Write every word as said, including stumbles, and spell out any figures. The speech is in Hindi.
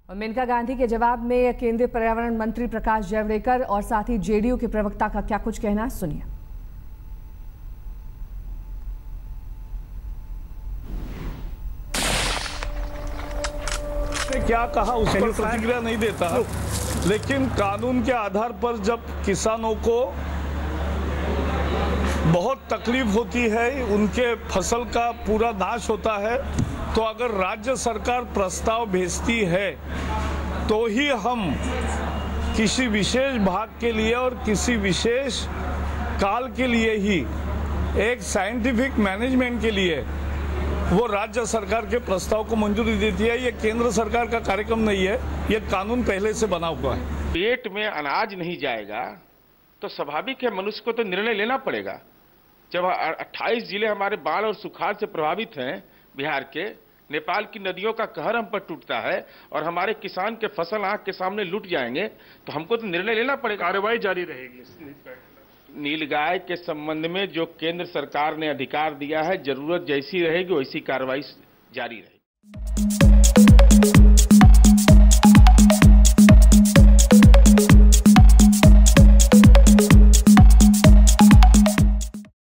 और मेनका गांधी के जवाब में केंद्रीय पर्यावरण मंत्री प्रकाश जावड़ेकर और साथ ही जेडीयू के प्रवक्ता का क्या कुछ कहना, सुनिए। क्या कहा उस पर प्रतिक्रिया नहीं देता, लेकिन कानून के आधार पर जब किसानों को बहुत तकलीफ होती है, उनके फसल का पूरा नाश होता है, तो अगर राज्य सरकार प्रस्ताव भेजती है तो ही हम किसी विशेष भाग के लिए और किसी विशेष काल के लिए ही एक साइंटिफिक मैनेजमेंट के लिए वो राज्य सरकार के प्रस्ताव को मंजूरी देती है। ये केंद्र सरकार का कार्यक्रम नहीं है, ये कानून पहले से बना हुआ है। पेट में अनाज नहीं जाएगा तो स्वाभाविक है मनुष्य को तो निर्णय लेना पड़ेगा। जब अट्ठाईस जिले हमारे बाढ़ और सुखाड़ से प्रभावित हैं, बिहार के, नेपाल की नदियों का कहर हम पर टूटता है और हमारे किसान के फसल आंख के सामने लूट जाएंगे, तो हमको तो निर्णय लेना पड़ेगा। कार्रवाई जारी रहेगी। नीलगाय के संबंध में जो केंद्र सरकार ने अधिकार दिया है, जरूरत जैसी रहेगी वैसी कार्रवाई जारी रहेगी।